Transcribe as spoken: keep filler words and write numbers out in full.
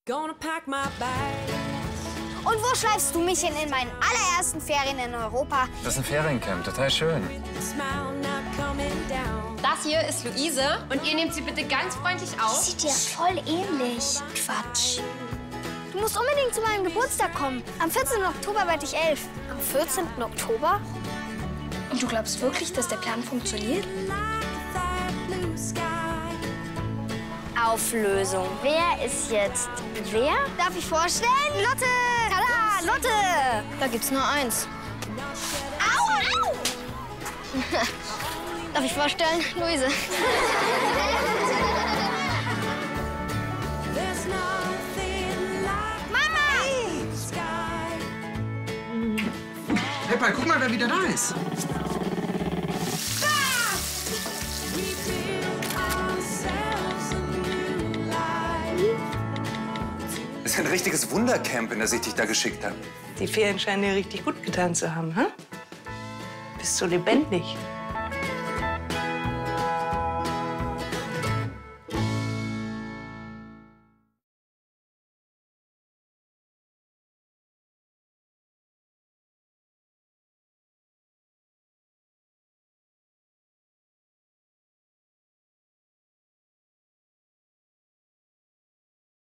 Und wo schleifst du mich hin in meinen allerersten Ferien in Europa? Das ist ein Feriencamp, total schön. Das hier ist Luise und ihr nehmt sie bitte ganz freundlich auf. Die sieht dir voll ähnlich. Quatsch. Du musst unbedingt zu meinem Geburtstag kommen. Am vierzehnten Oktober werde ich elf. Am vierzehnten Oktober? Und du glaubst wirklich, dass der Plan funktioniert? Auflösung. Wer ist jetzt wer? Darf ich vorstellen? Lotte! Tada! Lotte! Da gibt's nur eins. Au! Au! Darf ich vorstellen? Luise. Peppa, guck mal, wer wieder da ist. Das ist ein richtiges Wundercamp, in das ich dich da geschickt habe. Die Ferien scheinen dir richtig gut getan zu haben, hä? Bist so lebendig.